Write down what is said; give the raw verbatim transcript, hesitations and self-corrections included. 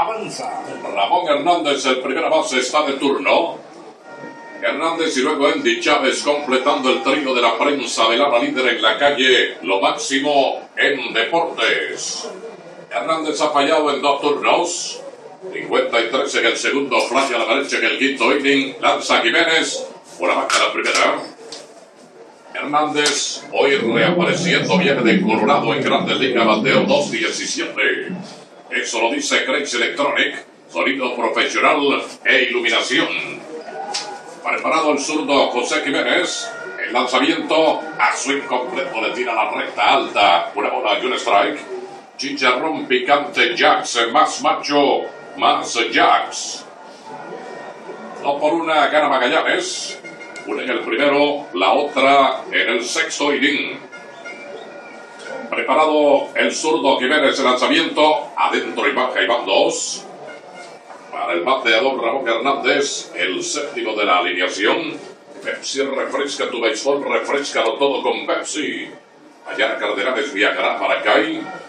avanza. Ramón Hernández, el primera base, está de turno. Hernández y luego Andy Chávez completando el trío de la prensa de Lana líder en la calle. Lo máximo en deportes. Hernández ha fallado en dos turnos. cincuenta y tres en el segundo, fly a la derecha en el quinto inning. Lanza Jiménez por la banca la primera. Hernández hoy reapareciendo, viene de Colorado en Grandes Ligas, bateo dos diecisiete. Eso lo dice Crazy Electronic, sonido profesional e iluminación. Preparado el zurdo José Jiménez. El lanzamiento a swing completo, le tira la recta alta. Una bola y un strike. Chicharrón picante Jax, más macho, más Jax. No por una gana Magallanes. Una en el primero, la otra en el sexto inning. Preparado el zurdo Jiménez, el lanzamiento. Adentro y baja y van dos. Para el bateador Ramón Hernández, el séptimo de la alineación. Pepsi refresca tu béisbol, refrescalo todo con Pepsi. Allá Cardenales viajará a Maracay.